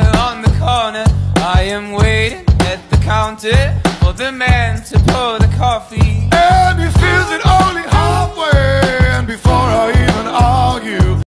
on the corner. I am waiting at the counter for the man to pour the coffee.